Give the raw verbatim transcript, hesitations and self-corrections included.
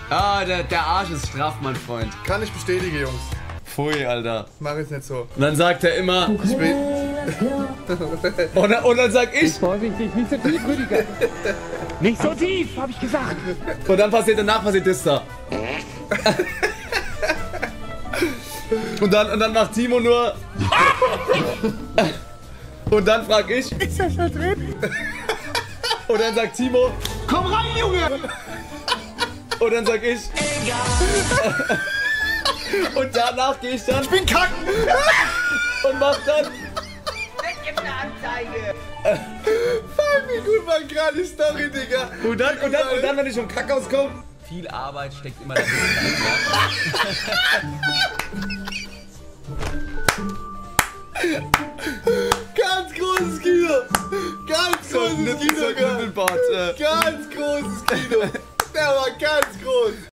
Ah, der, der Arsch ist straff, mein Freund. Kann ich bestätigen, Jungs. Pfui, Alter. Mach es nicht so. Und dann sagt er immer... Ich bin... Und dann, und dann sag ich... Vorsichtig, nicht so tief, Rüdiger. Nicht so tief, hab ich gesagt. Und dann passiert, danach passiert das da. Und dann, und dann macht Timo nur... Und dann frag ich... Ist das da drin? Und dann sagt Timo... Komm rein, Junge! Und dann sag ich... Egal! Und danach gehe ich dann... Ich bin kacken! Und mach dann... Ich geb eine Anzeige! Voll wie gut, man, gerade Story, Digga. Und dann, und dann, und dann, wenn ich vom Kackhaus komme... Viel Arbeit steckt immer dahinter. Ganz großes Kino. Ganz großes Kino, Nippelbart, äh. Ganz großes Kino. Der war ganz groß.